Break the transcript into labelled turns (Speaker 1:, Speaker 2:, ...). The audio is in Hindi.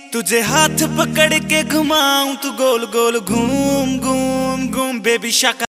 Speaker 1: तुझे हाथ पकड़ के घुमाऊं तू गोल गोल घूम घूम घूम बेबी शाका